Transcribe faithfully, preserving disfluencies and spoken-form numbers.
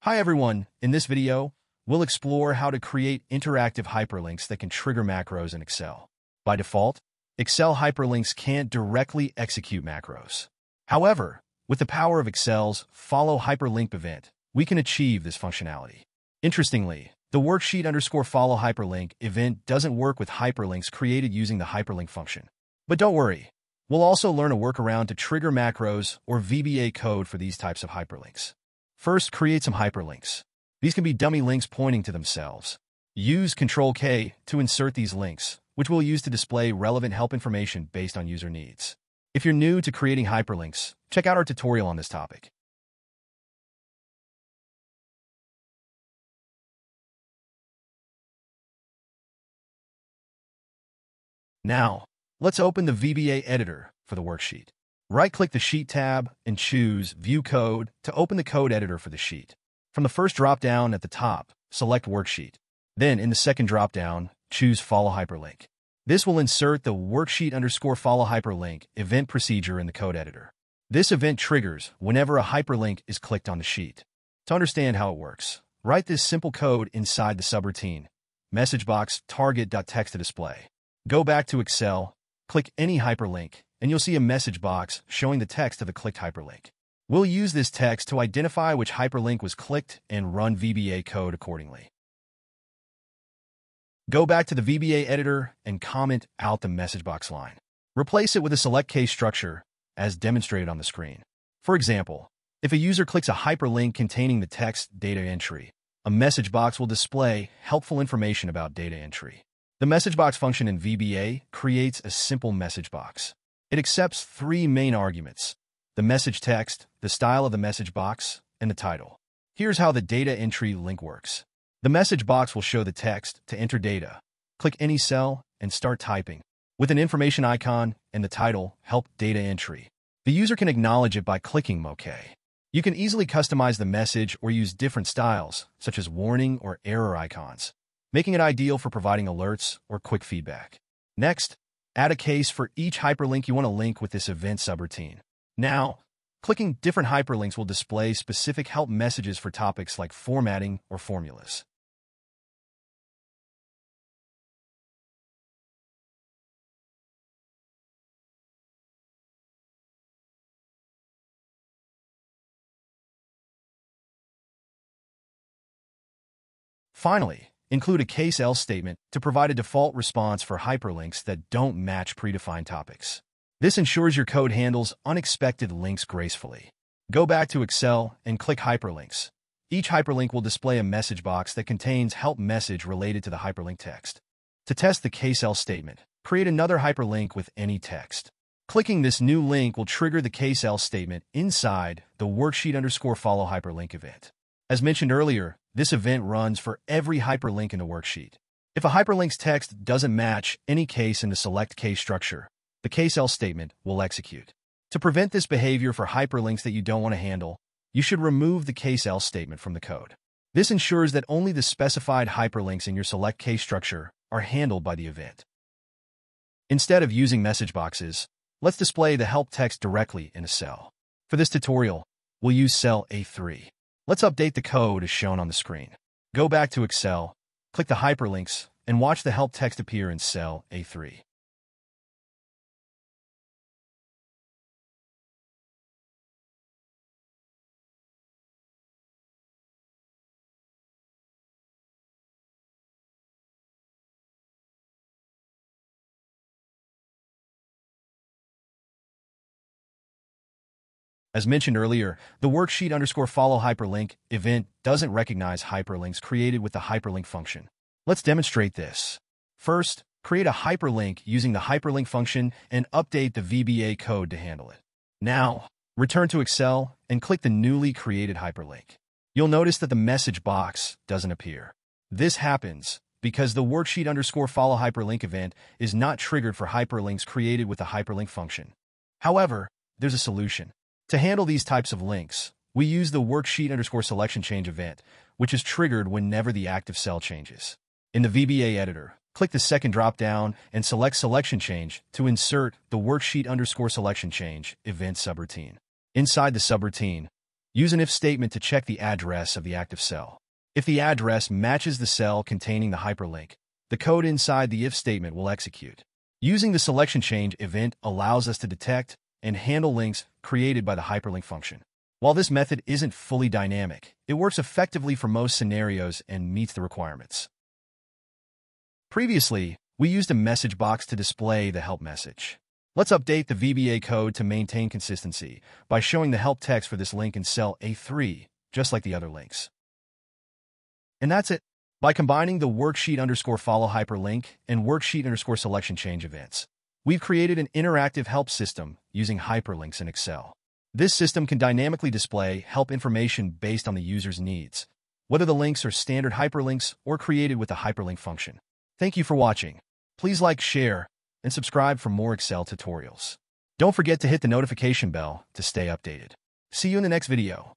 Hi everyone, in this video, we'll explore how to create interactive hyperlinks that can trigger macros in Excel. By default, Excel hyperlinks can't directly execute macros. However, with the power of Excel's follow hyperlink event, we can achieve this functionality. Interestingly, the worksheet underscore follow hyperlink event doesn't work with hyperlinks created using the hyperlink function. But don't worry, we'll also learn a workaround to trigger macros or V B A code for these types of hyperlinks. First, create some hyperlinks. These can be dummy links pointing to themselves. Use control K to insert these links, which we'll use to display relevant help information based on user needs. If you're new to creating hyperlinks, check out our tutorial on this topic. Now, let's open the V B A editor for the worksheet. Right-click the Sheet tab and choose View Code to open the code editor for the sheet. From the first drop-down at the top, select Worksheet. Then, in the second drop-down, choose Follow Hyperlink. This will insert the worksheet underscore follow hyperlink event procedure in the code editor. This event triggers whenever a hyperlink is clicked on the sheet. To understand how it works, write this simple code inside the subroutine, message box target.text to display. Go back to Excel, click any hyperlink, and you'll see a message box showing the text of the clicked hyperlink. We'll use this text to identify which hyperlink was clicked and run V B A code accordingly. Go back to the V B A editor and comment out the message box line. Replace it with a select case structure, as demonstrated on the screen. For example, if a user clicks a hyperlink containing the text data entry, a message box will display helpful information about data entry. The message box function in V B A creates a simple message box. It accepts three main arguments: the message text, the style of the message box, and the title. Here's how the data entry link works. The message box will show the text to enter data. Click any cell and start typing. With an information icon and the title, Help Data Entry. The user can acknowledge it by clicking OK. You can easily customize the message or use different styles, such as warning or error icons, making it ideal for providing alerts or quick feedback. Next, add a case for each hyperlink you want to link with this event subroutine. Now, clicking different hyperlinks will display specific help messages for topics like formatting or formulas. Finally, include a case-else statement to provide a default response for hyperlinks that don't match predefined topics. This ensures your code handles unexpected links gracefully. Go back to Excel and click Hyperlinks. Each hyperlink will display a message box that contains help message related to the hyperlink text. To test the case-else statement, create another hyperlink with any text. Clicking this new link will trigger the case-else statement inside the worksheet underscore follow hyperlink event. As mentioned earlier, this event runs for every hyperlink in the worksheet. If a hyperlink's text doesn't match any case in the select case structure, the case-else statement will execute. To prevent this behavior for hyperlinks that you don't want to handle, you should remove the case-else statement from the code. This ensures that only the specified hyperlinks in your select case structure are handled by the event. Instead of using message boxes, let's display the help text directly in a cell. For this tutorial, we'll use cell A three. Let's update the code as shown on the screen. Go back to Excel, click the hyperlinks, and watch the help text appear in cell A three. As mentioned earlier, the worksheet underscore follow hyperlink event doesn't recognize hyperlinks created with the hyperlink function. Let's demonstrate this. First, create a hyperlink using the hyperlink function and update the V B A code to handle it. Now, return to Excel and click the newly created hyperlink. You'll notice that the message box doesn't appear. This happens because the worksheet underscore follow hyperlink event is not triggered for hyperlinks created with the hyperlink function. However, there's a solution. To handle these types of links, we use the worksheet underscore selection change event, which is triggered whenever the active cell changes. In the V B A editor, click the second drop-down and select selection change to insert the worksheet underscore selection change event subroutine. Inside the subroutine, Use an if statement to check the address of the active cell. If the address matches the cell containing the hyperlink, the code inside the if statement will execute. Using the selection change event allows us to detect and handle links created by the hyperlink function. While this method isn't fully dynamic, it works effectively for most scenarios and meets the requirements. Previously, we used a message box to display the help message. Let's update the V B A code to maintain consistency by showing the help text for this link in cell A three, just like the other links. And that's it. By combining the worksheet underscore follow hyperlink and worksheet underscore selection change events, we've created an interactive help system using hyperlinks in Excel. This system can dynamically display help information based on the user's needs, whether the links are standard hyperlinks or created with the hyperlink function. Thank you for watching. Please like, share, and subscribe for more Excel tutorials. Don't forget to hit the notification bell to stay updated. See you in the next video.